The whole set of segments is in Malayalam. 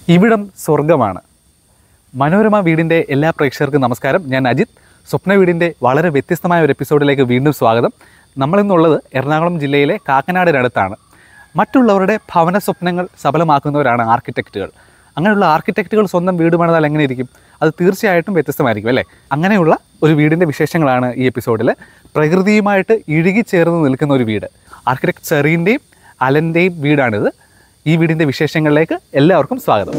ഇവിടം സ്വർഗമാണ്. മനോരമ വീടിൻ്റെ എല്ലാ പ്രേക്ഷകർക്കും നമസ്കാരം. ഞാൻ അജിത്. സ്വപ്ന വീടിൻ്റെ വളരെ വ്യത്യസ്തമായ ഒരു എപ്പിസോഡിലേക്ക് വീണ്ടും സ്വാഗതം. നമ്മളിന്നുള്ളത് എറണാകുളം ജില്ലയിലെ കാക്കനാടിനടുത്താണ്. മറ്റുള്ളവരുടെ ഭവന സ്വപ്നങ്ങൾ സഫലമാക്കുന്നവരാണ് ആർക്കിടെക്റ്റുകൾ. അങ്ങനെയുള്ള ആർക്കിടെക്റ്റുകൾ സ്വന്തം വീട് പണിതാൽ എങ്ങനെ ഇരിക്കും? അത് തീർച്ചയായിട്ടും വ്യത്യസ്തമായിരിക്കും അല്ലേ? അങ്ങനെയുള്ള ഒരു വീടിൻ്റെ വിശേഷങ്ങളാണ് ഈ എപ്പിസോഡിൽ. പ്രകൃതിയുമായിട്ട് ഇഴുകിച്ചേർന്ന് നിൽക്കുന്ന ഒരു വീട്, ആർക്കിടെക്ട് സെറീൻ്റെയും അലൻ്റെയും വീടാണിത്. ഈ വീടിൻ്റെ വിശേഷങ്ങളിലേക്ക് എല്ലാവർക്കും സ്വാഗതം.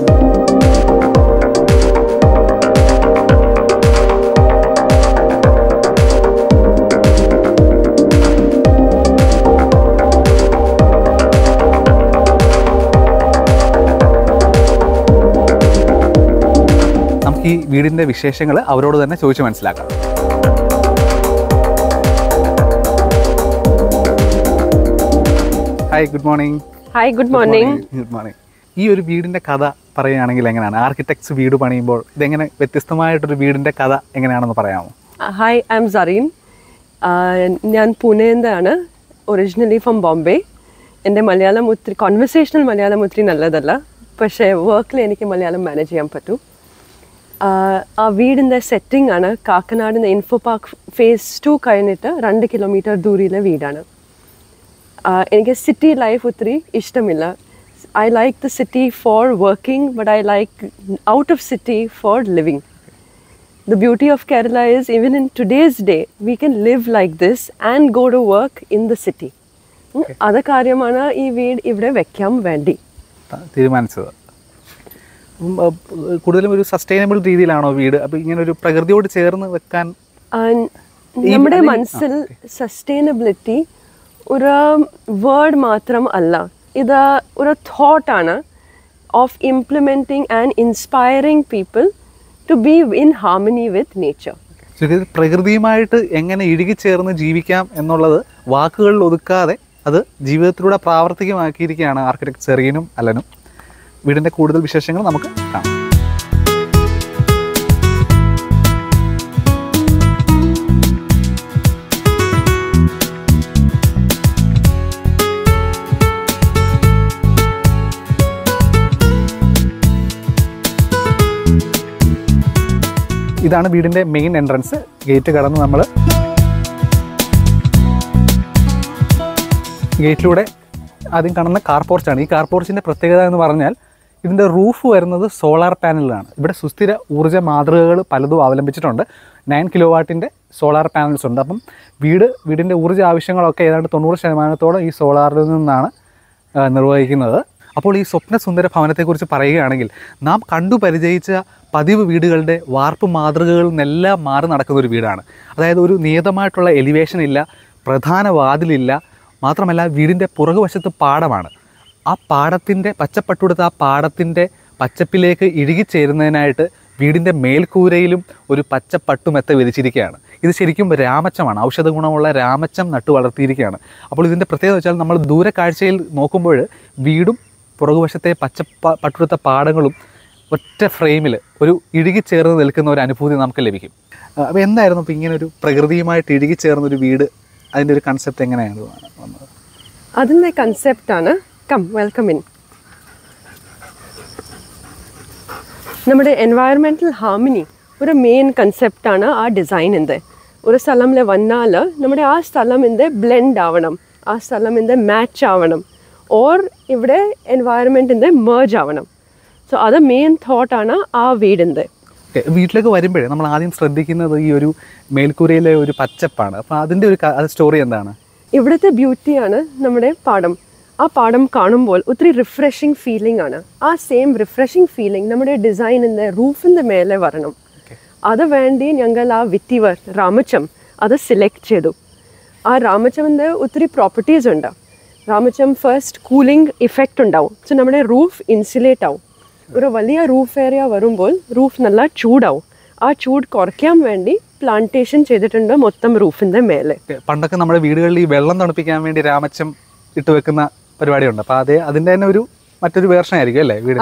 നമുക്ക് ഈ വീടിൻ്റെ വിശേഷങ്ങൾ അവരോട് തന്നെ ചോദിച്ച് മനസ്സിലാക്കാം. Hi, good morning. Hi, good morning. Good morning. ഈ ഒരു വീടിൻ്റെ കഥ പറയുകയാണെങ്കിൽ എങ്ങനെയാണ്? ആർക്കിടെക്ട്സ് വീട് പണിയുമ്പോൾ ഇതെങ്ങനെ വ്യത്യസ്തമായിട്ടൊരു വീടിൻ്റെ കഥ എങ്ങനെയാണെന്ന് പറയാമോ? Hi, I am Sareen. ഞാൻ പൂനെന്നാണ്, ഒറിജിനലി ഫ്രം ബോംബെ. എൻ്റെ മലയാളം ഒത്തിരി കോൺവെർസേഷണൽ മലയാളം ഒത്തിരി നല്ലതല്ല, പക്ഷേ വർക്കിൽ എനിക്ക് മലയാളം മാനേജ് ചെയ്യാൻ പറ്റും. ആ വീടിൻ്റെ സെറ്റിംഗ് ആണ് കാക്കനാടിൻ്റെ ഇൻഫോ പാർക്ക് ഫേസ് 2 കഴിഞ്ഞിട്ട് 2 കിലോമീറ്റർ ദൂരയിലെ വീടാണ്. എനിക്ക് സിറ്റി ലൈഫ് ഒത്തിരി ഇഷ്ടമില്ല. I like the city for working, but I like out of city for living. The beauty of Kerala is even in today's day we can live like this and go to work in the city. അത് കാര്യമാണ് ഈ വീട് ഇവിടെ വെക്കാൻ വേണ്ടി തീരുമാനിച്ചത്. കൂടുതലും ഒരു സസ്റ്റൈനബിൾ രീതിയിലാണോ വീട്? അപ്പോൾ ഇങ്ങനെ ഒരു പ്രകൃതിയോട് ചേർന്ന് വെക്കാൻ നമ്മുടെ മനസ്സിൽ സസ്റ്റൈനബിലിറ്റി ഒരു വേർഡ് മാത്രം അല്ല, ഇത് ഒരു തോട്ടാണ് of implementing and inspiring people to be in harmony with nature. പ്രകൃതിയുമായിട്ട് എങ്ങനെ ഇഴുകിച്ചേർന്ന് ജീവിക്കാം എന്നുള്ളത് വാക്കുകളിൽ ഒതുക്കാതെ അത് ജീവിതത്തിലൂടെ പ്രാവർത്തികമാക്കിയിരിക്കുകയാണ് ആർക്കിടെക്ട് സെറീനും അലനും. വീടിൻ്റെ കൂടുതൽ വിശേഷങ്ങൾ നമുക്ക് കാണാം. ഇതാണ് വീടിൻ്റെ മെയിൻ എൻട്രൻസ്. ഗേറ്റ് കടന്ന് നമ്മൾ ഗേറ്റിലൂടെ ആദ്യം കാണുന്ന കാർ പോർച്ചാണ്. ഈ കാർ പോർച്ചിൻ്റെ പ്രത്യേകത എന്ന് പറഞ്ഞാൽ ഇതിൻ്റെ റൂഫ് വരുന്നത് സോളാർ പാനലിലാണ്. ഇവിടെ സുസ്ഥിര ഊർജ്ജ മാതൃകകൾ പലതും അവലംബിച്ചിട്ടുണ്ട്. 9 കിലോവാട്ടിൻ്റെ സോളാർ പാനൽസ് ഉണ്ട്. അപ്പം വീടിൻ്റെ ഊർജ്ജ ആവശ്യങ്ങളൊക്കെ ഏതാണ്ട് 90% ഈ സോളാറിൽ നിന്നാണ് നിർവഹിക്കുന്നത്. അപ്പോൾ ഈ സ്വപ്നസുന്ദര ഭവനത്തെക്കുറിച്ച് പറയുകയാണെങ്കിൽ നാം കണ്ടു പരിചയിച്ച പതിവ് വീടുകളുടെ വാർപ്പ് മാതൃകകളിൽ നിന്നെല്ലാം മാറി നടക്കുന്ന ഒരു വീടാണ്. അതായത് ഒരു നിയതമായിട്ടുള്ള എലിവേഷൻ ഇല്ല, പ്രധാന വാതിലില്ല, മാത്രമല്ല വീടിൻ്റെ പുറകുവശത്ത് പാടമാണ്. ആ പാടത്തിൻ്റെ പച്ചപ്പട്ടുടുത്ത ആ പാടത്തിൻ്റെ പച്ചപ്പിലേക്ക് ഇഴുകിച്ചേരുന്നതിനായിട്ട് വീടിൻ്റെ മേൽക്കൂരയിലും ഒരു പച്ചപ്പട്ടുമെത്ത വിരിച്ചിരിക്കുകയാണ്. ഇത് ശരിക്കും രാമച്ചമാണ്, ഔഷധ ഗുണമുള്ള രാമച്ചം നട്ടു വളർത്തിയിരിക്കുകയാണ്. അപ്പോൾ ഇതിൻ്റെ പ്രത്യേകത വെച്ചാൽ നമ്മൾ ദൂരക്കാഴ്ചയിൽ നോക്കുമ്പോൾ വീടും പുറകുവശത്തെ പട്ടുടുത്ത പാടങ്ങളും ഒറ്റ ഫ്രെയിമിൽ ഒരു ഇഴുകിച്ചേർന്ന് നിൽക്കുന്ന ഒരു അനുഭൂതി നമുക്ക് ലഭിക്കും. അപ്പോൾ എന്തായിരുന്നു ഇപ്പോൾ ഇങ്ങനെ ഒരു പ്രകൃതിയുമായിട്ട് ഇഴുകിച്ചേർന്നൊരു വീട്, അതിൻ്റെ ഒരു കൺസെപ്റ്റ് എങ്ങനെയാണ് വന്നത്? അതിൻ്റെ കൺസെപ്റ്റാണ് വെൽക്കം ഇൻ. നമ്മുടെ എൻവയറമെൻറ്റൽ ഹാർമണി ഒരു മെയിൻ കൺസെപ്റ്റാണ് ആ ഡിസൈനിൻ്റെ. ഒരു സ്ഥലമിൽ വന്നാൽ നമ്മുടെ ആ സ്ഥലമിൻ്റെ ബ്ലെൻഡ് ആവണം, ആ സ്ഥലമിൻ്റെ മാച്ച് ആവണം, ഓർ ഇവിടെ എൻവയറമെൻറ്റിൻ്റെ മേർജ് ആവണം. സോ അത് മെയിൻ തോട്ടാണ് ആ വീടിൻ്റെ. വീട്ടിലേക്ക് വരുമ്പോഴേ നമ്മൾ ആദ്യം ശ്രദ്ധിക്കുന്നത് ഈ ഒരു മേൽക്കൂരയിലെ ഒരു പച്ചപ്പാണ്. അപ്പോൾ അതിൻ്റെ ഒരു സ്റ്റോറി എന്താണ്? ഇവിടുത്തെ ബ്യൂട്ടിയാണ് നമ്മുടെ പാടം. ആ പാടം കാണുമ്പോൾ ഒത്തിരി റിഫ്രഷിങ് ഫീലിംഗ് ആണ്. ആ സെയിം റിഫ്രഷിങ് ഫീലിംഗ് നമ്മുടെ ഡിസൈനിൻ്റെ റൂഫിൻ്റെ മേലെ വരണം. അത് വേണ്ടി ഞങ്ങൾ ആ വിത്തിവർ രാമച്ചം അത് സെലക്ട് ചെയ്തു. ആ രാമച്ചമിൻ്റെ ഒത്തിരി പ്രോപ്പർട്ടീസ് ഉണ്ട്. രാമച്ചം ഫസ്റ്റ് കൂളിംഗ് ഇഫക്റ്റ് ഉണ്ടാവും. സോ നമ്മുടെ റൂഫ് ഇൻസുലേറ്റ് ആവും. ഒരു വലിയ റൂഫ് ഏരിയ വരുമ്പോൾ റൂഫ് നല്ല ചൂടാവും. ആ ചൂട് കുറയ്ക്കാൻ വേണ്ടി പ്ലാന്റേഷൻ ചെയ്തിട്ടുണ്ട് മൊത്തം റൂഫിൻ്റെ മേലെ. പണ്ടൊക്കെ നമ്മുടെ വീടുകളിൽ ഈ വെള്ളം തണുപ്പിക്കാൻ വേണ്ടി രാമച്ചം ഇട്ട് വെക്കുന്ന പരിപാടിയുണ്ട്. അപ്പോൾ അതിൻ്റെ തന്നെ ഒരു മറ്റൊരു വേർഷൻ ആയിരിക്കും അല്ലേ വീട്? അതെ,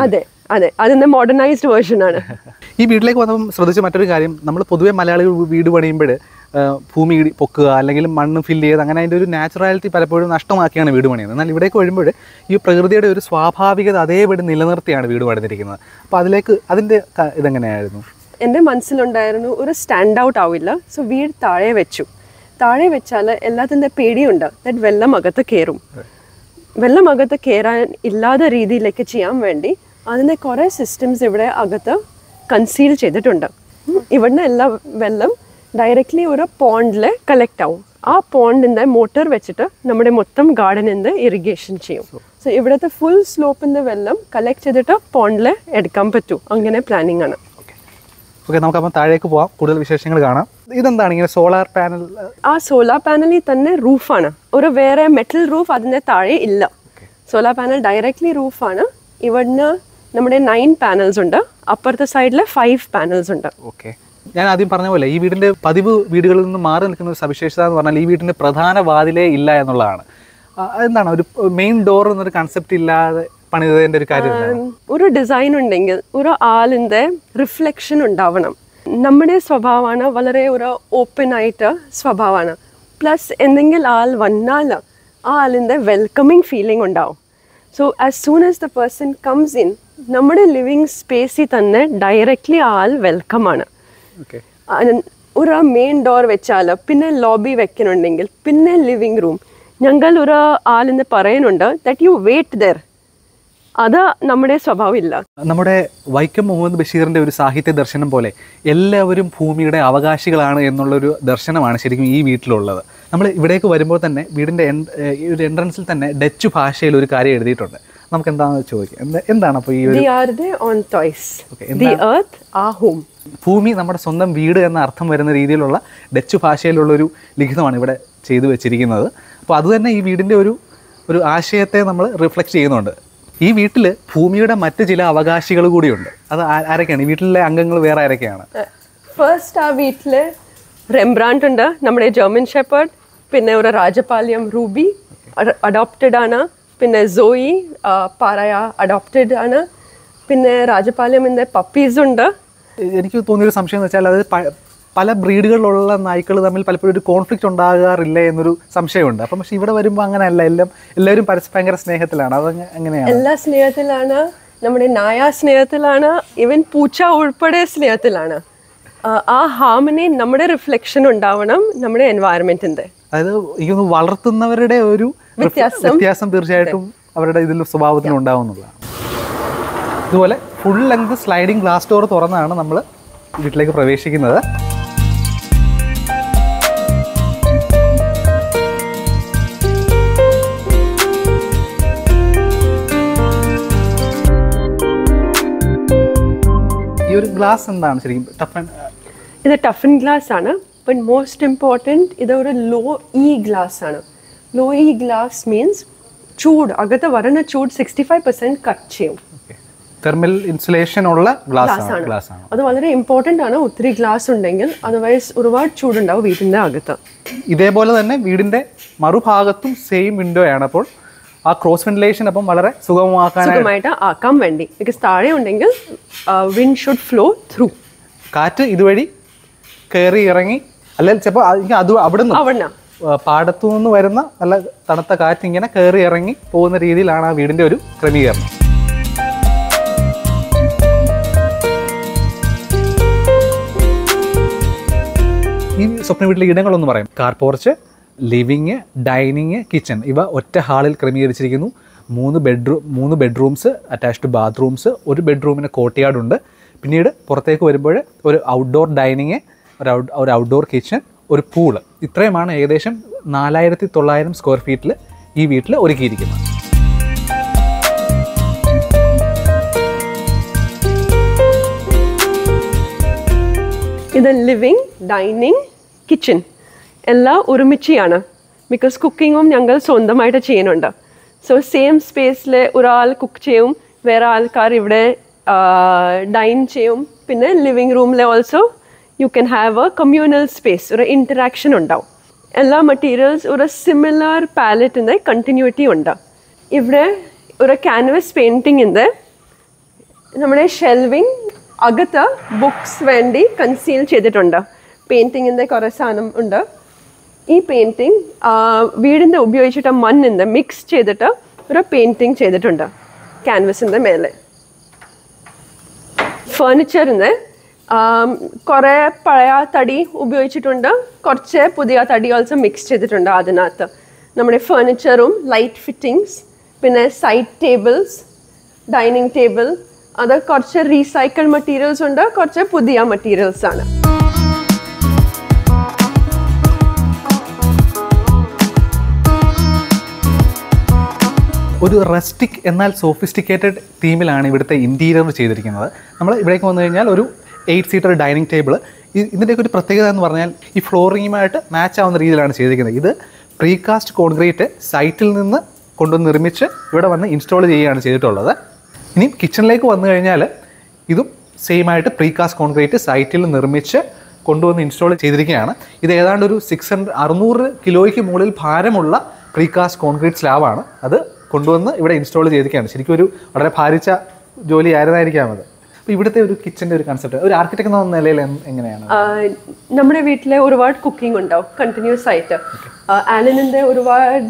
അതെ, അതിൻ്റെ മോഡേണൈസ്ഡ് വേർഷനാണ്. ഈ വീട്ടിലേക്ക് വന്നപ്പം ശ്രദ്ധിച്ച മറ്റൊരു കാര്യം, നമ്മൾ പൊതുവെ മലയാളികൾ വീട് പണിയുമ്പോൾ ഭൂമി പൊക്കുക അല്ലെങ്കിൽ മണ്ണ് ഫില്ല് ചെയ്ത് അങ്ങനെ അതിൻ്റെ ഒരു നാച്ചുറാലിറ്റി പലപ്പോഴും നഷ്ടമാക്കിയാണ് വീട് പണിയുന്നത്. എന്നാൽ ഇവിടേക്ക് വരുമ്പോൾ ഈ പ്രകൃതിയുടെ ഒരു സ്വാഭാവികത അതേപടി നിലനിർത്തിയാണ് വീട് പണിതിരിക്കുന്നത്. അപ്പോൾ അതിൻ്റെ ഇതെങ്ങനെയായിരുന്നു? എൻ്റെ മനസ്സിലുണ്ടായിരുന്നു ഒരു സ്റ്റാൻഡ് ഔട്ട് ആവില്ല. സോ വീട് താഴെ വെച്ചു. താഴെ വെച്ചാൽ എല്ലാത്തിൻ്റെ പേടിയുണ്ട് ദാറ്റ് വെള്ളം അകത്ത് കയറും. വെള്ളം അകത്ത് കയറാൻ ഇല്ലാത്ത രീതിയിലേക്ക് ചെയ്യാൻ വേണ്ടി അതിൻ്റെ കുറേ സിസ്റ്റംസ് ഇവിടെ അകത്ത് കൺസീൽ ചെയ്തിട്ടുണ്ട്. ഇവിടുന്ന് എല്ലാ വെള്ളം ഡയറക്റ്റ്ലി ഒരു പോണ്ടിൽ കളക്ട് ആവും. ആ പോണ്ടിൻ്റെ മോട്ടർ വെച്ചിട്ട് നമ്മുടെ മൊത്തം ഗാർഡനിൻ്റെ ഇറിഗേഷൻ ചെയ്യും. സോ ഇവിടുത്തെ ഫുൾ സ്ലോപ്പിൻ്റെ വെള്ളം കളക്ട് ചെയ്തിട്ട് പോണ്ടിൽ എടുക്കാൻ പറ്റും. അങ്ങനെ പ്ലാനിങ് ആണ്. ഓക്കെ, നമുക്കപ്പം താഴേക്ക് പോവാം, കൂടുതൽ വിശേഷങ്ങൾ കാണാം. ഇതെന്താണ് ഇങ്ങനെ സോളാർ പാനൽ? ആ സോളാർ പാനലിൽ തന്നെ റൂഫാണ്. ഒരു വേറെ മെറ്റൽ റൂഫ് അതിൻ്റെ താഴെ ഇല്ല. സോളാർ പാനൽ ഡയറക്റ്റ്ലി റൂഫാണ്. ഇവിടുന്ന് നമ്മുടെ 9 പാനൽസ് ഉണ്ട്. അപ്പുറത്തെ സൈഡിൽ 5 പാനൽസ് ഉണ്ട്. ഓക്കെ, ഞാൻ ആദ്യം പറഞ്ഞ പോലെ ഈ വീടിൻ്റെ പതിവ് വീടുകളിൽ നിന്ന് മാറി നിൽക്കുന്ന ഒരു സവിശേഷത എന്ന് പറഞ്ഞാൽ ഈ വീടിൻ്റെ പ്രധാന വാതിലേ ഇല്ല എന്നുള്ളതാണ്. എന്താണ് ഒരു മെയിൻ ഡോർ എന്നൊരു കൺസെപ്റ്റ് ഇല്ലാതെ പണിതതിൻ്റെ ഒരു കാര്യം? ഒരു ഡിസൈൻ ഉണ്ടെങ്കിൽ ഒരു ആളിൻ്റെ റിഫ്ലക്ഷൻ ഉണ്ടാവണം. നമ്മുടെ സ്വഭാവമാണ് വളരെ ഒരു ഓപ്പൺ ആയിട്ട് സ്വഭാവമാണ്. പ്ലസ് എന്തെങ്കിലും ആൾ വന്നാൽ ആ ആളിൻ്റെ വെൽക്കമിങ് ഫീലിംഗ് ഉണ്ടാവും. So as soon as the person comes in നമ്മുടെ ലിവിങ് സ്പേസിൽ തന്നെ ഡയറക്റ്റ്ലി ആൾ വെൽക്കം ആണ്. ഒരു മെയിൻ ഡോർ വെച്ചാൽ പിന്നെ ലോബി വെക്കുന്നുണ്ടെങ്കിൽ പിന്നെ ലിവിങ് റൂം. ഞങ്ങൾ ഒരു ആളിന്ന് പറയുന്നുണ്ട് ദാറ്റ് യു വെയിറ്റ് ദർ. അത് നമ്മുടെ സ്വഭാവമില്ല. നമ്മുടെ വൈക്കം മുഹമ്മദ് ബഷീറിൻ്റെ ഒരു സാഹിത്യ ദർശനം പോലെ എല്ലാവരും ഭൂമിയുടെ അവകാശികളാണ് എന്നുള്ളൊരു ദർശനമാണ് ശരിക്കും ഈ വീട്ടിലുള്ളത്. നമ്മൾ ഇവിടേക്ക് വരുമ്പോൾ തന്നെ വീടിൻ്റെ ഒരു എൻട്രൻസിൽ തന്നെ ഡച്ച് ഭാഷയിൽ ഒരു കാര്യം എഴുതിയിട്ടുണ്ട്. നമുക്ക് എന്താണെന്ന് ചോദിക്കാം, എന്താണ് അപ്പോൾ ഈ ഭൂമി നമ്മുടെ സ്വന്തം വീട് എന്ന അർത്ഥം വരുന്ന രീതിയിലുള്ള ഡച്ച് ഭാഷയിലുള്ളൊരു ലിഖിതമാണ് ഇവിടെ ചെയ്തു വെച്ചിരിക്കുന്നത്. അപ്പോൾ അതുതന്നെ ഈ വീടിൻ്റെ ഒരു ആശയത്തെ നമ്മൾ റിഫ്ലക്റ്റ് ചെയ്യുന്നുണ്ട്. ഈ വീട്ടിൽ ഭൂമിയുടെ മറ്റ് ചില അവകാശികൾ കൂടിയുണ്ട്. അത് ആരൊക്കെയാണ്? ഈ വീട്ടിലെ അംഗങ്ങൾ വേറെ ആരൊക്കെയാണ്? ഫസ്റ്റ് ആ വീട്ടിൽ റെംബ്രാൻഡ് ഉണ്ട്, നമ്മുടെ ജർമ്മൻ ഷെപ്പേർഡ്. പിന്നെ ഒരു രാജപാലയം റൂബി അഡോപ്റ്റഡ് ആണ്. പിന്നെ സോയി പാറയ അഡോപ്റ്റഡ് ആണ്. പിന്നെ രാജപാലയമിൻ്റെ പപ്പീസ് ഉണ്ട്. എനിക്ക് തോന്നിയൊരു സംശയം എന്ന് വെച്ചാൽ അത് പല ബ്രീഡുകളിലുള്ള നായ്ക്കൾ തമ്മിൽ പലപ്പോഴും ഒരു കോൺഫ്ലിക്റ്റ് ഉണ്ടാകാറില്ല എന്നൊരു സംശയമുണ്ട്. അപ്പം പക്ഷേ ഇവിടെ വരുമ്പോൾ അങ്ങനെയല്ല, എല്ലാവരും ഭയങ്കര സ്നേഹത്തിലാണ്. അത് എങ്ങനെയാണ്? എല്ലാ സ്നേഹത്തിലാണ്. നമ്മുടെ നായ സ്നേഹത്തിലാണ്. ഈവൻ പൂച്ച ഉൾപ്പെടെ സ്നേഹത്തിലാണ്. ആ ഹാർമണി നമ്മുടെ റിഫ്ലക്ഷൻ ഉണ്ടാവണം നമ്മുടെ എൻവയറമെന്റിന്റെ. അതായത് എനിക്ക് വളർത്തുന്നവരുടെ ഒരു വ്യത്യാസം തീർച്ചയായിട്ടും അവരുടെ ഇതിൽ സ്വഭാവത്തിന് ഉണ്ടാവുന്നതാണ്. ഇതുപോലെ full length sliding glass door തുറന്നാണ് നമ്മൾ വീട്ടിലേക്ക് പ്രവേശിക്കുന്നത്. ഈ ഒരു ഗ്ലാസ് എന്താണ് ശരിക്കും? ഇത് ടഫൻ ഗ്ലാസ് ആണ്. ബട്ട് മോസ്റ്റ് ഇമ്പോർട്ടൻറ്റ് ഇത് ഒരു ലോ ഇ ഗ്ലാസ് ആണ്. ലോ ഇ ഗ്ലാസ് മീൻസ് ചൂട് അകത്ത് വരുന്ന ചൂട് 65% കട്ട് ചെയ്യും. തെർമൽ ഇൻസുലേഷൻ ഉള്ള ഗ്ലാസ് ആണ്. അത് വളരെ ഇമ്പോർട്ടൻ്റ് ആണ്. ഒത്തിരി ഗ്ലാസ് ഉണ്ടെങ്കിൽ അതർവൈസ് ഒരുപാട് ചൂടുണ്ടാവും വീടിൻ്റെ അകത്ത്. ഇതേപോലെ തന്നെ വീടിൻ്റെ മറുഭാഗത്തും സെയിം വിൻഡോ ആണ്. അപ്പോൾ ആ ക്രോസ് വെന്റിലേഷൻ അപ്പം വളരെ സുഖമായിട്ട് ആക്കാൻ വേണ്ടി. ബിക്കോസ് താഴെ ഉണ്ടെങ്കിൽ വിൻഡ് ഷുഡ് ഫ്ലോ ത്രൂ. കാറ്റ് ഇതുവഴി കയറി ഇറങ്ങി അല്ലെങ്കിൽ ചിലപ്പോൾ അത് അവിടുന്ന് പാടത്തു നിന്ന് വരുന്ന നല്ല തണുത്ത കാറ്റ് ഇങ്ങനെ കയറി ഇറങ്ങി പോകുന്ന രീതിയിലാണ് ആ വീടിൻ്റെ ഒരു ക്രമീകരണം. ഈ സ്വപ്ന വീട്ടിലെ ഇടങ്ങളൊന്ന് പറയും. Car porch, living, dining, kitchen ഇവ ഒറ്റ ഹാളിൽ ക്രമീകരിച്ചിരിക്കുന്നു. 3 ബെഡ്റൂംസ്, അറ്റാച്ച്ഡ് ബാത്റൂംസ്, ഒരു ബെഡ്റൂമിന് കോർട്ട്യാർഡ് ഉണ്ട്. പിന്നീട് പുറത്തേക്ക് വരുമ്പോൾ ഒരു ഔട്ട്ഡോർ ഡൈനിങ്, ഒരു ഔട്ട്ഡോർ കിച്ചൺ, ഒരു പൂള്. ഇത്രയുമാണ് ഏകദേശം 4900 സ്ക്വയർ ഫീറ്റിൽ ഈ വീട്ടിൽ ഒരുക്കിയിരിക്കുന്നത്. ഇത് ലിവിങ്, ഡൈനിങ്, കിച്ചൺ എല്ലാം ഒരുമിച്ചാണ്. ബിക്കോസ് കുക്കിങ്ങും ഞങ്ങൾ സ്വന്തമായിട്ട് ചെയ്യുന്നുണ്ട്. സോ സെയിം സ്പേസിൽ ഒരാൾ കുക്ക് ചെയ്യും, വേറെ ആൾക്കാർ ഇവിടെ ഡൈൻ ചെയ്യും. പിന്നെ ലിവിങ് റൂമിൽ also you can have a communal space, ഒരു ഇൻറ്ററാക്ഷൻ ഉണ്ടാവും. എല്ലാ മെറ്റീരിയൽസ് ഒരു സിമിലർ പാലറ്റിൻ്റെ കണ്ടിന്യൂറ്റി ഉണ്ട്. ഇവിടെ ഒരു ക്യാൻവസ് പെയിൻറ്റിങ്ങിൻ്റെ നമ്മുടെ ഷെൽവിങ് അകത്ത് ബുക്സ് വേണ്ടി കൺസീൽ ചെയ്തിട്ടുണ്ട്. പെയിൻറ്റിങ്ങിൻ്റെ കുറേ സാധനം ഉണ്ട്. ഈ പെയിൻറ്റിങ് വീടിൻ്റെ ഉപയോഗിച്ചിട്ട് മണ്ണിൻ്റെ മിക്സ് ചെയ്തിട്ട് ഒരു പെയിൻറ്റിങ് ചെയ്തിട്ടുണ്ട് ക്യാൻവസിൻ്റെ മേലെ. ഫർണിച്ചറിൻ്റെ കുറേ പഴയ തടി ഉപയോഗിച്ചിട്ടുണ്ട്, കുറച്ച് പുതിയ തടി ഓൾസോ മിക്സ് ചെയ്തിട്ടുണ്ട് അതിനകത്ത്. നമ്മുടെ ഫർണിച്ചറും ലൈറ്റ് ഫിറ്റിങ്സ്, പിന്നെ സൈഡ് ടേബിൾസ്, ഡൈനിങ് ടേബിൾ, അത് കുറച്ച് റീസൈക്കിൾ മെറ്റീരിയൽസ് ഉണ്ട്, കുറച്ച് പുതിയ മെറ്റീരിയൽസ് ആണ്. ഒരു റസ്റ്റിക് എന്നാൽ സോഫിസ്റ്റിക്കേറ്റഡ് തീമിലാണ് ഇവിടുത്തെ ഇൻറ്റീരിയർ ചെയ്തിരിക്കുന്നത്. നമ്മൾ ഇവിടേക്ക് വന്നു കഴിഞ്ഞാൽ ഒരു 8 സീറ്റർ ഡൈനിങ് ടേബിൾ. ഇതിൻ്റെയൊക്കെ ഒരു പ്രത്യേകത എന്ന് പറഞ്ഞാൽ ഈ ഫ്ലോറിങ്ങുമായിട്ട് മാച്ച് ആവുന്ന രീതിയിലാണ് ചെയ്തിരിക്കുന്നത്. ഇത് പ്രീകാസ്റ്റ് കോൺക്രീറ്റ് സൈറ്റിൽ നിന്ന് കൊണ്ടുവന്ന് നിർമ്മിച്ച് ഇവിടെ വന്ന് ഇൻസ്റ്റാൾ ചെയ്യുകയാണ് ചെയ്തിട്ടുള്ളത്. ഇനി കിച്ചണിലേക്ക് വന്നു കഴിഞ്ഞാൽ ഇതും സെയിം ആയിട്ട് പ്രീകാസ്റ്റ് കോൺക്രീറ്റ് സൈറ്റിൽ നിർമ്മിച്ച് കൊണ്ടുവന്ന് ഇൻസ്റ്റാൾ ചെയ്തിരിക്കുകയാണ്. ഇത് ഏതാണ്ട് ഒരു 600 കിലോയ്ക്ക് മുകളിൽ ഭാരമുള്ള പ്രീകാസ്റ്റ് കോൺക്രീറ്റ് സ്ലാബാണ്. അത് കൊണ്ടുവന്ന് ഇവിടെ ഇൻസ്റ്റാൾ ചെയ്തിരിക്കുകയാണ്. ശരിക്കും ഒരു വളരെ ഭാരിച്ച ജോലി ആയിരുന്നായിരിക്കാം അത്. അപ്പോൾ ഇവിടുത്തെ ഒരു കിച്ചൻ്റെ ഒരു കൺസെപ്റ്റ് ഒരു ആർക്കിടെക്ട് എന്ന നിലയിൽ എങ്ങനെയാണ്? നമ്മുടെ വീട്ടിലെ ഒരുപാട് കുക്കിംഗ് ഉണ്ടാവും കണ്ടിന്യൂസ് ആയിട്ട്. ആലനിൻ്റെ ഒരുപാട്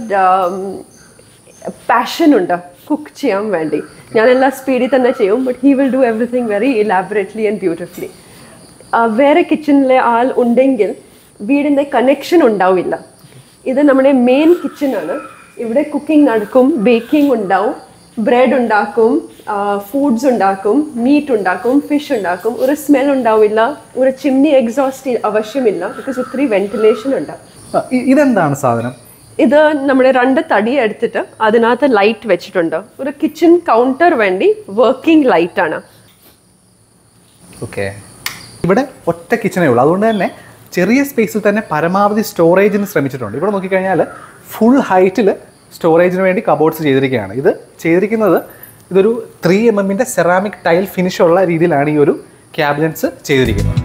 പാഷൻ ഉണ്ട് കുക്ക് ചെയ്യാൻ വേണ്ടി. ഞാനെല്ലാം സ്പീഡിൽ തന്നെ ചെയ്യും, but he will do everything very elaborately and beautifully. വേറെ കിച്ചണിലെ ആൾ ഉണ്ടെങ്കിൽ വീടിൻ്റെ കണക്ഷൻ ഉണ്ടാവില്ല. ഇത് നമ്മുടെ മെയിൻ കിച്ചണാണ്. ഇവിടെ കുക്കിംഗ് നടക്കും, ബേക്കിംഗ് ഉണ്ടാവും, ബ്രെഡ് ഉണ്ടാക്കും, ഫുഡ്സ് ഉണ്ടാക്കും, മീറ്റ് ഉണ്ടാക്കും, ഫിഷ് ഉണ്ടാക്കും. ഒരു സ്മെൽ ഉണ്ടാവില്ല, ഒരു ചിമ്നി എക്സോസ്റ്റ് ആവശ്യമില്ല, ബിക്കോസ് ഒത്തിരി വെന്റിലേഷൻ ഉണ്ട്. ഇതെന്താണ് സാധനം? ഇത് നമ്മുടെ 2 തടി എടുത്തിട്ട് അതിനകത്ത് ലൈറ്റ് വെച്ചിട്ടുണ്ട്. ഒരു കിച്ചൺ കൗണ്ടർ വേണ്ടി വർക്കിംഗ് ലൈറ്റ് ആണ്. ഓക്കെ, ഇവിടെ ഒറ്റ കിച്ചണേ ഉള്ളൂ. അതുകൊണ്ട് തന്നെ ചെറിയ സ്പേസിൽ തന്നെ പരമാവധി സ്റ്റോറേജിന് ശ്രമിച്ചിട്ടുണ്ട്. ഇവിടെ നോക്കിക്കഴിഞ്ഞാൽ ഫുൾ ഹൈറ്റിൽ സ്റ്റോറേജിന് വേണ്ടി കബോർഡ്സ് ചെയ്തിരിക്കുകയാണ്. ഇത് ചെയ്തിരിക്കുന്നത് ഇതൊരു 3 mm സെറാമിക് ടൈൽ ഫിനിഷ് ഉള്ള രീതിയിലാണ് ഈ ഒരു ക്യാബിനറ്റ്സ് ചെയ്തിരിക്കുന്നത്.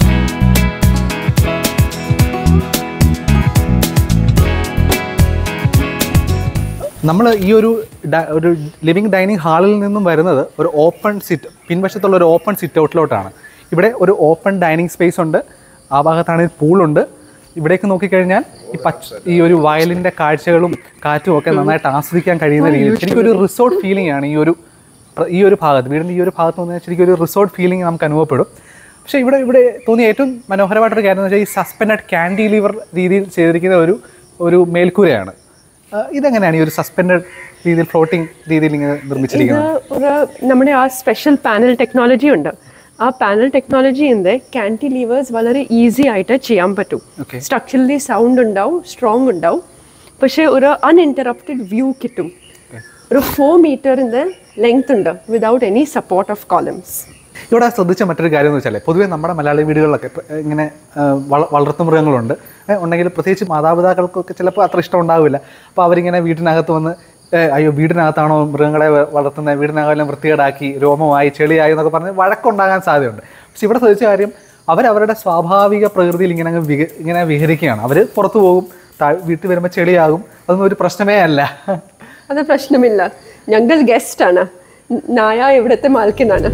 നമ്മൾ ഈ ഒരു ലിവിങ് ഡൈനിങ് ഹാളിൽ നിന്നും വരുന്നത് ഒരു ഓപ്പൺ സിറ്റ്, പിൻവശത്തുള്ള ഒരു ഓപ്പൺ സിറ്റ് ഔട്ടിലോട്ടാണ്. ഇവിടെ ഒരു ഓപ്പൺ ഡൈനിങ് സ്പേസ് ഉണ്ട്. ആ ഭാഗത്താണെങ്കിൽ പൂളുണ്ട്. ഇവിടേക്ക് നോക്കിക്കഴിഞ്ഞാൽ ഈ ഒരു വയലിൻ്റെ കാഴ്ചകളും കാറ്റും ഒക്കെ നന്നായിട്ട് ആസ്വദിക്കാൻ കഴിയുന്ന രീതിയിൽ ശരിക്കും ഒരു റിസോർട്ട് ഫീലിംഗ് ആണ് ഈ ഒരു ഭാഗത്ത്, വീടിൻ്റെ ഈ ഒരു ഭാഗത്ത് വന്നാൽ ശരിക്കും ഒരു റിസോർട്ട് ഫീലിംഗ് നമുക്ക് അനുഭവപ്പെടും. പക്ഷേ ഇവിടെ തോന്നിയ ഏറ്റവും മനോഹരമായിട്ടൊരു കാര്യം എന്ന് വെച്ചാൽ ഈ സസ്പെൻഡഡ് കാൻഡിലീവർ രീതിയിൽ ചെയ്തിരിക്കുന്ന ഒരു മേൽക്കൂരയാണ്. ഇതെങ്ങനെയാണ് ഈ ഒരു സസ്പെൻഡഡ് രീതിയിൽ ഫ്ലോട്ടിംഗ് രീതിയിൽ ഇങ്ങനെ നിർമ്മിച്ചിരിക്കുന്നത്? നമ്മുടെ ആ സ്പെഷ്യൽ പാനൽ ടെക്നോളജി ഉണ്ട്. ആ പാനൽ ടെക്നോളജിൻ്റെ കാൻറ്റിലീവേഴ്സ് വളരെ ഈസി ആയിട്ട് ചെയ്യാൻ പറ്റും. സ്ട്രക്ചറലി സൗണ്ട് ഉണ്ടാവും, സ്ട്രോങ് ഉണ്ടാവും, പക്ഷേ ഒരു അൺഇൻറ്ററപ്റ്റഡ് വ്യൂ കിട്ടും. ഒരു 4 മീറ്ററിൻ്റെ ലെങ്ത് ഉണ്ട് without any support of columns. ഇവിടെ ശ്രദ്ധിച്ച മറ്റൊരു കാര്യം എന്ന് വെച്ചാൽ പൊതുവേ നമ്മുടെ മലയാളി വീടുകളിലൊക്കെ ഇങ്ങനെ വളർത്തുമൃഗങ്ങളുണ്ട് ഉണ്ടെങ്കിൽ പ്രത്യേകിച്ച് മാതാപിതാക്കൾക്കൊക്കെ ചിലപ്പോൾ അത്ര ഇഷ്ടം ഉണ്ടാവില്ല. അപ്പോൾ അവരിങ്ങനെ വീട്ടിനകത്ത് വന്ന് അയ്യോ വീടിനകത്താണോ മൃഗങ്ങളെ വളർത്തുന്നത്, വീടിനകമെല്ലാം വൃത്തികേടാക്കി രോമമായി ചെളിയായി എന്നൊക്കെ പറഞ്ഞ് വഴക്കുണ്ടാകാൻ സാധ്യതയുണ്ട്. പക്ഷെ ഇവിടെ ശ്രദ്ധിച്ച കാര്യം അവരവരുടെ സ്വാഭാവിക പ്രകൃതിയിൽ ഇങ്ങനെ വിഹരിക്കുകയാണ്. അവർ പുറത്തു പോകും, വീട്ടിൽ വരുമ്പോൾ ചെളിയാകും, അതൊന്നും ഒരു പ്രശ്നമേ അല്ല. അത് പ്രശ്നമില്ല. ഞങ്ങൾ ഗസ്റ്റാണ്, നായ ഇവിടുത്തെ മാൽക്കിനാണ്.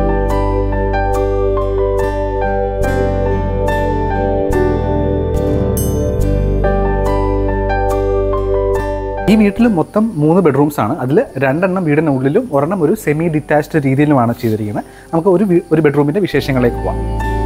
ഈ വീട്ടിൽ മൊത്തം 3 ബെഡ്റൂംസ് ആണ്. അതിൽ 2 വീടിനുള്ളിലും 1 ഒരു സെമി ഡിറ്റാച്ച്ഡ് രീതിയിലുമാണ് ചെയ്തിരിക്കുന്നത്. നമുക്ക് ഒരു ബെഡ്റൂമിൻ്റെ വിശേഷങ്ങളിലേക്ക് പോവാം.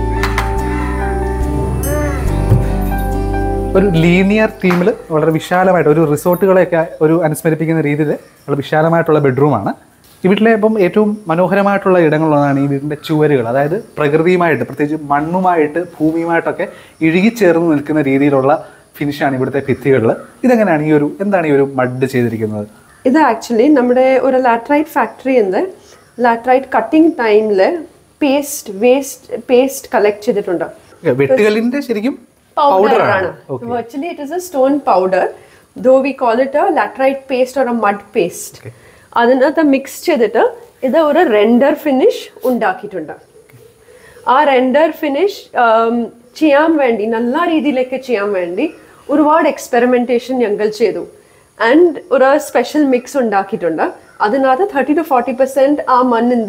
ഒരു ലീനിയർ തീമിൽ വളരെ വിശാലമായിട്ട് ഒരു റിസോർട്ടുകളെയൊക്കെ അനുസ്മരിപ്പിക്കുന്ന രീതിയിൽ വളരെ വിശാലമായിട്ടുള്ള ബെഡ്റൂമാണ്. ഈ വീട്ടിലെ ഇപ്പം ഏറ്റവും മനോഹരമായിട്ടുള്ള ഇടങ്ങളുള്ളതാണ് ഈ വീടിൻ്റെ ചുവരുകൾ. അതായത് പ്രകൃതിയുമായിട്ട് പ്രത്യേകിച്ച് മണ്ണുമായിട്ട് ഭൂമിയുമായിട്ടൊക്കെ ഇഴുകിച്ചേർന്ന് നിൽക്കുന്ന രീതിയിലുള്ള ഫിനിഷാണ് ഇവിടുത്തെ ഭിത്തികളിൽ. ഇതെങ്ങനെയാണ് എന്താണ് ഈ ഒരു മഡ് ചെയ്തിരിക്കുന്നത്? ഇത് ആക്ച്വലി നമ്മുടെ ഒരു ലാറ്ററൈറ്റ് ഫാക്ടറിയിൽ ലാറ്ററൈറ്റ് കട്ടിംഗ് ടൈമിൽ പേസ്റ്റ് കളക്ട് ചെയ്തിട്ടുണ്ട്. വെട്ടുകല്ലിന്റെ ശരിക്കും powder ആണ്. Virtually it is a stone powder, though we call it a laterite paste or a mud paste. അതിനകത്ത് മിക്സ് ചെയ്തിട്ട് ഇത് ഒരു റെൻഡർ ഫിനിഷ് ഉണ്ടാക്കിയിട്ടുണ്ട്. ആ റെൻഡർ ഫിനിഷ് ചെയ്യാൻ വേണ്ടി നല്ല രീതിയിലേക്ക് ചെയ്യാൻ വേണ്ടി ഒരുപാട് എക്സ്പെരിമെൻറ്റേഷൻ ഞങ്ങൾ ചെയ്തു. ആൻഡ് ഒരു സ്പെഷ്യൽ മിക്സ് ഉണ്ടാക്കിയിട്ടുണ്ട്. അതിനകത്ത് 30 to 40% ആ മണ്ണിൻ്റെ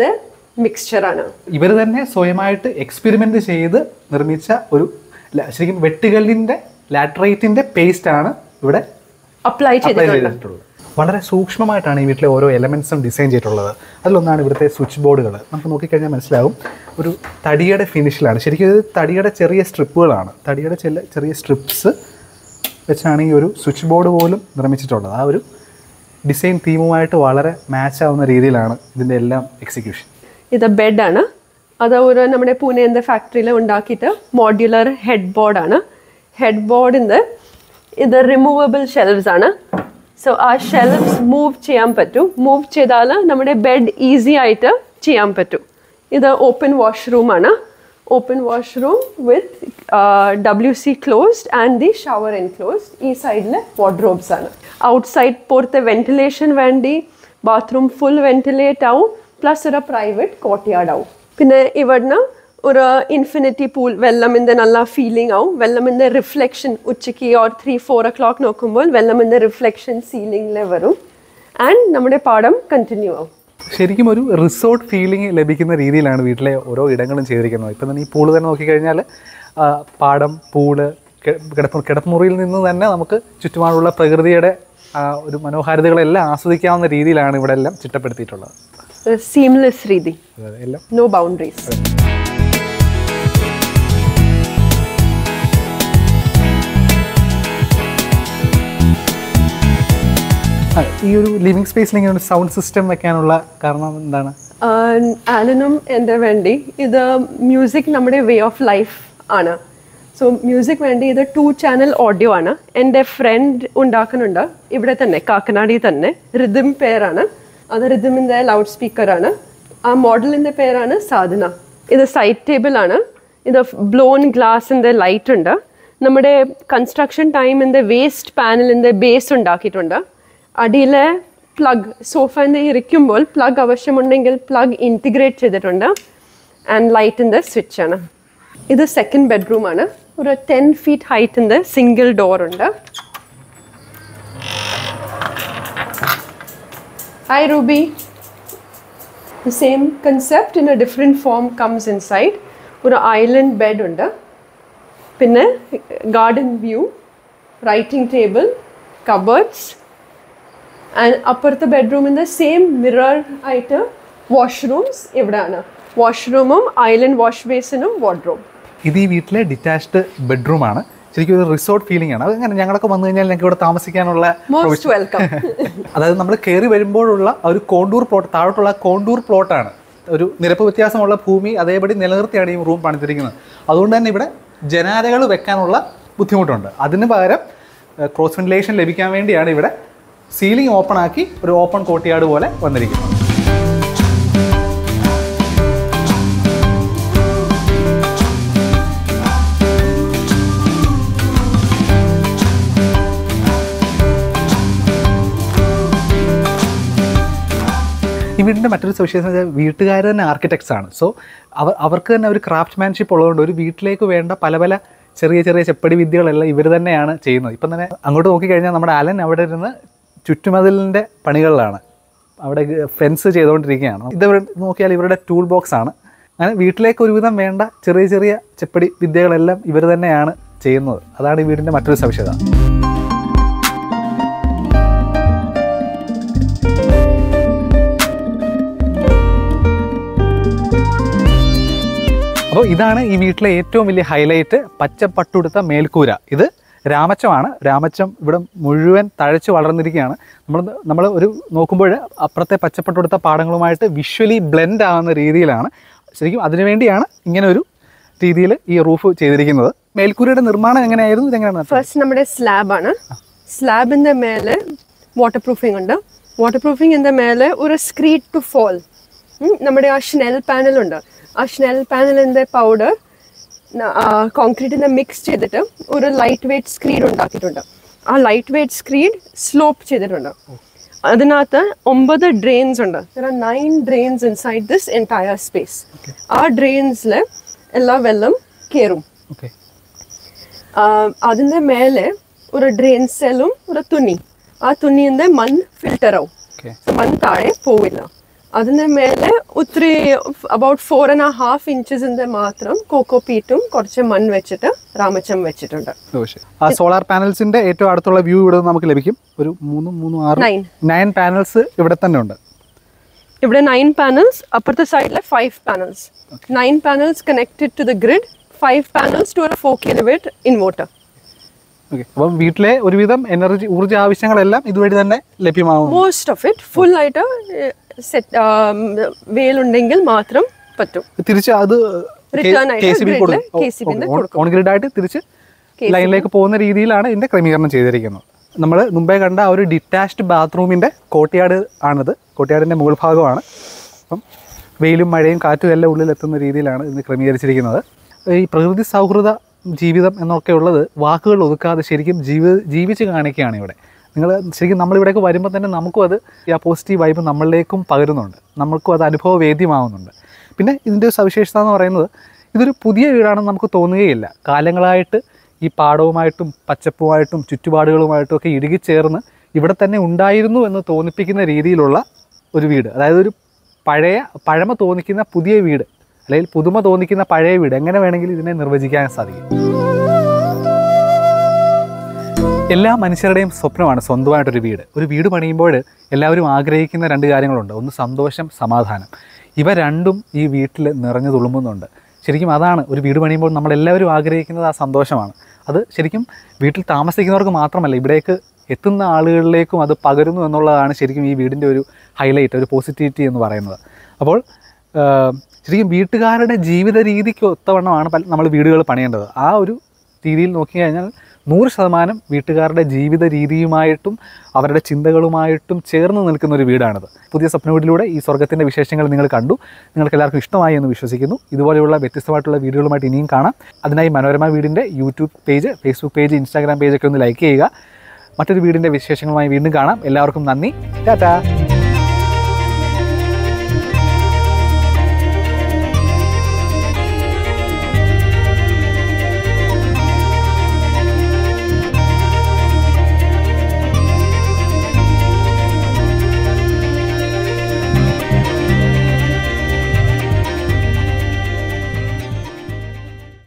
മിക്സ്ചറാണ്. ഇവർ തന്നെ സ്വയമായിട്ട് എക്സ്പെരിമെന്റ് ചെയ്ത് നിർമ്മിച്ച ഒരു ശരിക്കും വെട്ടുകല്ലിന്റെ ലാറ്ററൈറ്റിന്റെ പേസ്റ്റ് ആണ് ഇവിടെ അപ്ലൈ ചെയ്തിട്ടുള്ളത്. വളരെ സൂക്ഷ്മമായിട്ടാണ് ഈ വീട്ടിലെ ഓരോ എലമെന്റ്സും ഡിസൈൻ ചെയ്തിട്ടുള്ളത്. അതിലൊന്നാണ് ഇവിടുത്തെ സ്വിച്ച് ബോർഡുകൾ. നമുക്ക് നോക്കിക്കഴിഞ്ഞാൽ മനസ്സിലാവും ഒരു തടിയുടെ ഫിനിഷിലാണ്. ശരിക്കും ഇത് തടിയുടെ ചെറിയ സ്ട്രിപ്പുകളാണ്. തടിയുടെ ചെറിയ സ്ട്രിപ്സ് വെച്ചാണ് ഈ ഒരു സ്വിച്ച് ബോർഡ് പോലും നിർമ്മിച്ചിട്ടുള്ളത്. ആ ഒരു ഡിസൈൻ തീമുമായിട്ട് വളരെ മാച്ച് ആവുന്ന രീതിയിലാണ് ഇതിൻ്റെ എല്ലാം എക്സിക്യൂഷൻ. ഇത് ബെഡാണ്. അത് ഒരു നമ്മുടെ പൂനെൻ്റെ ഫാക്ടറിയിൽ ഉണ്ടാക്കിയിട്ട് മോഡ്യുലർ ഹെഡ് ബോർഡാണ്. ഹെഡ് ബോർഡിൻ്റെ ഇത് റിമൂവബിൾ ഷെൽവ്സ് ആണ്. സോ ആ ഷെൽവ്സ് മൂവ് ചെയ്യാൻ പറ്റും. മൂവ് ചെയ്താൽ നമ്മുടെ ബെഡ് ഈസി ആയിട്ട് ചെയ്യാൻ പറ്റും. ഇത് ഓപ്പൺ വാഷ്റൂമാണ്. Open washroom with WC closed and the shower enclosed. ഈ സൈഡിൽ വാർഡ്രോബ്സ് ആണ്. ഔട്ട്സൈഡ് പുറത്തെ വെന്റിലേഷൻ വേണ്ടി ബാത്റൂം ഫുൾ വെന്റിലേറ്റ് ആവും. പ്ലസ് ഒരു പ്രൈവറ്റ് കോർട്ട്യാർഡ് ആവും. പിന്നെ ഇവിടുന്ന് ഒരു ഇൻഫിനിറ്റി പൂൾ, വെള്ളമിൻ്റെ നല്ല ഫീലിംഗ് ആവും. വെള്ളമിൻ്റെ റിഫ്ലക്ഷൻ ഉച്ചയ്ക്ക് or 3-4 o'clock നോക്കുമ്പോൾ വെള്ളമിൻ്റെ റിഫ്ലക്ഷൻ സീലിംഗിൽ വരും. ആൻഡ് നമ്മുടെ പാടം കണ്ടിന്യൂ ആവും. ശരിക്കും ഒരു റിസോർട്ട് ഫീലിംഗ് ലഭിക്കുന്ന രീതിയിലാണ് വീട്ടിലെ ഓരോ ഇടങ്ങളും ചെയ്തിരിക്കുന്നത്. ഇപ്പം തന്നെ ഈ പൂള് തന്നെ നോക്കിക്കഴിഞ്ഞാൽ പാടം, പൂള്, കിടപ്പുമുറിയിൽ നിന്ന് തന്നെ നമുക്ക് ചുറ്റുപാടുള്ള പ്രകൃതിയുടെ ഒരു മനോഹാരിതകളെല്ലാം ആസ്വദിക്കാവുന്ന രീതിയിലാണ് ഇവിടെ എല്ലാം ചിട്ടപ്പെടുത്തിയിട്ടുള്ളത്. സീംലെസ് രീതി, എല്ലാം നോ ബൗണ്ടറീസ്. ഈ ഒരു ലിവിംഗ് സ്പേസിൽ ഇങ്ങനെ ഒരു സൗണ്ട് സിസ്റ്റം വെക്കാനുള്ള കാരണം എന്താണ്? ആലനും എൻ്റെ വേണ്ടി ഇത് മ്യൂസിക് നമ്മുടെ വേ ഓഫ് ലൈഫ് ആണ്. സോ മ്യൂസിക് വേണ്ടി ഇത് 2 channel ഓഡിയോ ആണ്. എൻ്റെ ഫ്രണ്ട് ഉണ്ടാക്കുന്നുണ്ട് ഇവിടെ തന്നെ, കാക്കനാടി തന്നെ. റിതം പേരാണ് അത്. റിതമിൻ്റെ ലൗഡ് സ്പീക്കറാണ്. ആ മോഡലിൻ്റെ പേരാണ് സാധന. ഇത് സൈഡ് ടേബിൾ ആണ്. ഇത് ബ്ലോൺ ഗ്ലാസിൻ്റെ ലൈറ്റ് ഉണ്ട്. നമ്മുടെ കൺസ്ട്രക്ഷൻ ടൈമിൻ്റെ വേസ്റ്റ് പാനലിൻ്റെ ബേസ് ഉണ്ടാക്കിയിട്ടുണ്ട്. അടിയിലെ പ്ലഗ് സോഫേൻ്റെ ഇരിക്കുമ്പോൾ പ്ലഗ് ആവശ്യമുണ്ടെങ്കിൽ പ്ലഗ് ഇൻറ്റിഗ്രേറ്റ് ചെയ്തിട്ടുണ്ട്. ആൻഡ് ലൈറ്റിൻ്റെ സ്വിച്ചാണ്. ഇത് സെക്കൻഡ് ബെഡ്റൂമാണ്. ഒരു 10 feet ഹൈറ്റിൻ്റെ സിംഗിൾ ഡോർ ഉണ്ട്. Hi Ruby. The same concept in a different form comes inside. ഒരു ഐലൻഡ് ബെഡ് ഉണ്ട്. പിന്നെ garden view, writing table, cupboards. And അപ്പുറത്തെ ബെഡ്റൂമിൻ്റെ സെയിം മിറർ ആയിട്ട് വാഷ്റൂംസ് ഇവിടെയാണ്. വാഷ്റൂമും ഐലൻഡ് വാഷ് ബേസിനും വാർഡ്രോബ്. ഇത് ഈ വീട്ടിലെ ഡിറ്റാച്ച്ഡ് ബെഡ്റൂമാണ്. ശരിക്കും ഒരു റിസോർട്ട് ഫീലിംഗ് ആണ്. അതങ്ങനെ ഞങ്ങളൊക്കെ വന്നു കഴിഞ്ഞാൽ ഞങ്ങൾക്ക് ഇവിടെ താമസിക്കാനുള്ള മോസ്റ്റ് വെൽക്കം. അതായത് നമ്മൾ കയറി വരുമ്പോഴുള്ള ഒരു കോണ്ടൂർ പ്ലോട്ട്, താഴോട്ടുള്ള കോണ്ടൂർ പ്ലോട്ടാണ്. ഒരു നിരപ്പ് വ്യത്യാസമുള്ള ഭൂമി അതേപടി നിലനിർത്തിയാണ് ഈ റൂം പണിതിരിക്കുന്നത്. അതുകൊണ്ട് തന്നെ ഇവിടെ ജനാലകൾ വെക്കാനുള്ള ബുദ്ധിമുട്ടുണ്ട്. അതിന് പകരം ക്രോസ് വെന്റിലേഷൻ ലഭിക്കാൻ വേണ്ടിയാണ് ഇവിടെ സീലിംഗ് ഓപ്പൺ ആക്കി ഒരു ഓപ്പൺ കോർട്ട്യാർഡ് പോലെ വന്നിരിക്കുന്നത്. ഈ വീടിൻ്റെ മറ്റൊരു സവിശേഷത വെച്ചാൽ വീട്ടുകാർ തന്നെ ആർക്കിടെക്ട്സ് ആണ്. സോ അവർക്ക് തന്നെ ഒരു ക്രാഫ്റ്റ്മാൻഷിപ്പ് ഉള്ളതുകൊണ്ട് ഒരു വീട്ടിലേക്ക് വേണ്ട പല പല ചെറിയ ചെറിയ ചെപ്പടി വിദ്യകളെല്ലാം ഇവർ തന്നെയാണ് ചെയ്യുന്നത്. ഇപ്പം തന്നെ അങ്ങോട്ട് നോക്കിക്കഴിഞ്ഞാൽ നമ്മുടെ അലൻ അവിടെ ഇരുന്ന് ചുറ്റുമതിലിൻ്റെ പണികളിലാണ്. അവിടെ ഫെൻസ് ചെയ്തുകൊണ്ടിരിക്കുകയാണ്. ഇത് നോക്കിയാൽ ഇവരുടെ ടൂൾ ബോക്സ് ആണ്. അങ്ങനെ വീട്ടിലേക്ക് ഒരുവിധം വേണ്ട ചെറിയ ചെറിയ ചെപ്പടി വിദ്യകളെല്ലാം ഇവർ തന്നെയാണ് ചെയ്യുന്നത്. അതാണ് ഈ വീടിൻ്റെ മറ്റൊരു സവിശേഷത. അപ്പോൾ ഇതാണ് ഈ വീട്ടിലെ ഏറ്റവും വലിയ ഹൈലൈറ്റ്, പച്ചപ്പട്ടുടുത്ത മേൽക്കൂര. ഇത് രാമച്ചമാണ്. രാമച്ചം ഇവിടെ മുഴുവൻ തഴച്ച് വളർന്നിരിക്കുകയാണ്. നമ്മൾ ഒരു നോക്കുമ്പോൾ അപ്പുറത്തെ പച്ചപ്പട്ടുടുത്ത പാടങ്ങളുമായിട്ട് വിഷ്വലി ബ്ലെൻഡ് ആവുന്ന രീതിയിലാണ്. ശരിക്കും അതിനുവേണ്ടിയാണ് ഇങ്ങനെ ഒരു രീതിയിൽ ഈ റൂഫ് ചെയ്തിരിക്കുന്നത്. മേൽക്കൂരയുടെ നിർമ്മാണം എങ്ങനെയായിരുന്നു? ഇതെങ്ങനെയാണ്? ഫസ്റ്റ് നമ്മുടെ സ്ലാബാണ്. സ്ലാബിൻ്റെ മേലെ വാട്ടർ പ്രൂഫിംഗ് ഉണ്ട്. വാട്ടർ പ്രൂഫിങ്ങിൻ്റെ മേലെ ഒരു സ്ക്രീഡ് ടു ഫോൾ. നമ്മുടെ ആ ഷ്നെൽ പാനലുണ്ട്. ആ ഷ്നെൽ പാനലിൻ്റെ പൗഡർ കോൺക്രീറ്റിനെ മിക്സ് ചെയ്തിട്ട് ഒരു ലൈറ്റ് വെയ്റ്റ് സ്ക്രീഡ് ഉണ്ടാക്കിയിട്ടുണ്ട്. ആ ലൈറ്റ് വെയ്റ്റ് സ്ക്രീഡ് സ്ലോപ്പ് ചെയ്തിട്ടുണ്ട്. അതിനകത്ത് 9 ഡ്രെയിൻസ് ഉണ്ട്. There are 9 drains inside this entire space. ആ ഡ്രെയിൻസിൽ എല്ലാ വെള്ളം കയറും. അതിൻ്റെ മേലെ ഒരു ഡ്രെയിൻ സെല്ലും ഒരു തുണി. ആ തുണീൻ്റെ മണ്ണ് ഫിൽറ്റർ ആവും. മണ്ണ് താഴെ പോവില്ല. അതിന് മേലെ ഒത്തിരി അബൌട്ട് 4.5 ഇഞ്ചസിന്റെ മാത്രം കോക്കോ പീറ്റും കുറച്ച് മൺ വെച്ചിട്ട് രാമച്ചം വെച്ചിട്ടുണ്ട്. ആ സോളാർ പാനൽസിന്റെ ഏറ്റവും അടുത്തുള്ള വ്യൂ ഇവിടെ നമുക്ക് ലഭിക്കും. ഒരു 9 പാനൽസ് ഇവിടെ തന്നെ ഉണ്ട്. ഇവിടെ 9 പാനൽസ്, അപ്പുറത്തെ സൈഡിലെ 5 panels. 9 panels connected to the grid, 5 panels to 4 kW inverter. Okay, അപ്പം വീട്ടിലെ ഒരുവിധം ഊർജ്ജ ആവശ്യങ്ങളെല്ലാം ഇതുവഴി തന്നെ ലഭ്യമാകും. മോസ്റ്റ് ഓഫ് ഇറ്റ് ഫുൾ ആയിട്ട് വെയിലുണ്ടെങ്കിൽ മാത്രം പറ്റും. തിരിച്ച് അത് ഓൺ ഗ്രിഡ് ആയിട്ട് തിരിച്ച് ലൈനിലേക്ക് പോകുന്ന രീതിയിലാണ് ഇതിന്റെ ക്രമീകരണം ചെയ്തിരിക്കുന്നത്. നമ്മൾ മുമ്പേ കണ്ട ആ ഒരു ഡിറ്റാച്ച്ഡ് ബാത്റൂമിന്റെ കോട്ടിയാട് ആണിത്. കോട്ടിയാടിന്റെ മുകൾ ഭാഗമാണ്. അപ്പം വെയിലും മഴയും കാറ്റും എല്ലാം ഉള്ളിലെത്തുന്ന രീതിയിലാണ് ഇത് ക്രമീകരിച്ചിരിക്കുന്നത്. ഈ പ്രകൃതി സൗഹൃദ ജീവിതം എന്നൊക്കെ ഉള്ളത് വാക്കുകൾ ഒതുക്കാതെ ശരിക്കും ജീവിച്ച് കാണിക്കുകയാണ് ഇവിടെ. ശരിക്കും നമ്മളിവിടേക്ക് വരുമ്പോൾ തന്നെ നമുക്കും അത് ആ പോസിറ്റീവ് വൈബ് നമ്മളിലേക്കും പകരുന്നുണ്ട്, നമ്മൾക്കും അത് അനുഭവവേദ്യമാവുന്നുണ്ട്. പിന്നെ ഇതിൻ്റെ ഒരു സവിശേഷത എന്ന് പറയുന്നത് ഇതൊരു പുതിയ വീടാണെന്ന് നമുക്ക് തോന്നുകയില്ല. കാലങ്ങളായിട്ട് ഈ പാടവുമായിട്ടും പച്ചപ്പുമായിട്ടും ചുറ്റുപാടുകളുമായിട്ടും ഒക്കെ ഇടുകിച്ചേർന്ന് ഇവിടെ തന്നെ ഉണ്ടായിരുന്നു എന്ന് തോന്നിപ്പിക്കുന്ന രീതിയിലുള്ള ഒരു വീട്. അതായത് ഒരു പഴമ തോന്നിക്കുന്ന പുതിയ വീട്, അല്ലെങ്കിൽ പുതുമ തോന്നിക്കുന്ന പഴയ വീട്, എങ്ങനെ വേണമെങ്കിലും ഇതിനെ നിർവചിക്കാൻ സാധിക്കും. എല്ലാ മനുഷ്യരുടെയും സ്വപ്നമാണ് സ്വന്തമായിട്ടൊരു വീട്. ഒരു വീട് പണിയുമ്പോൾ എല്ലാവരും ആഗ്രഹിക്കുന്ന 2 കാര്യങ്ങളുണ്ട്. ഒന്ന് സന്തോഷം, സമാധാനം. ഇവ രണ്ടും ഈ വീട്ടിൽ നിറഞ്ഞു തുളുമ്പുന്നുണ്ട്. ശരിക്കും അതാണ് ഒരു വീട് പണിയുമ്പോൾ നമ്മളെല്ലാവരും ആഗ്രഹിക്കുന്നത്, ആ സന്തോഷമാണ്. അത് ശരിക്കും വീട്ടിൽ താമസിക്കുന്നവർക്ക് മാത്രമല്ല, ഇവിടേക്ക് എത്തുന്ന ആളുകളിലേക്കും അത് പകരുന്നു എന്നുള്ളതാണ് ശരിക്കും ഈ വീടിൻ്റെ ഒരു ഹൈലൈറ്റ്, ഒരു പോസിറ്റിവിറ്റി എന്ന് പറയുന്നത്. അപ്പോൾ ശരിക്കും വീട്ടുകാരുടെ ജീവിത രീതിക്ക് ഒത്തവണ്ണമാണ് നമ്മൾ വീടുകൾ പണിയേണ്ടത്. ആ ഒരു രീതിയിൽ നോക്കിക്കഴിഞ്ഞാൽ 100% വീട്ടുകാരുടെ ജീവിത രീതിയുമായിട്ടും അവരുടെ ചിന്തകളുമായിട്ടും ചേർന്ന് നിൽക്കുന്ന ഒരു വീടാണിത്. പുതിയ സ്വപ്ന വീട്ടിലൂടെ ഈ സ്വർഗ്ഗത്തിൻ്റെ വിശേഷങ്ങൾ നിങ്ങൾ കണ്ടു. നിങ്ങൾക്ക് എല്ലാവർക്കും ഇഷ്ടമായി എന്ന് വിശ്വസിക്കുന്നു. ഇതുപോലെയുള്ള വ്യത്യസ്തമായിട്ടുള്ള വീഡിയോകളുമായിട്ട് ഇനിയും കാണാം. അതിനായി മനോരമ വീടിൻ്റെ YouTube page, Facebook page, Instagram പേജൊക്കെ ഒന്ന് ലൈക്ക് ചെയ്യുക. മറ്റൊരു വീടിൻ്റെ വിശേഷങ്ങളുമായി വീണ്ടും കാണാം. എല്ലാവർക്കും നന്ദി. ടാറ്റാ.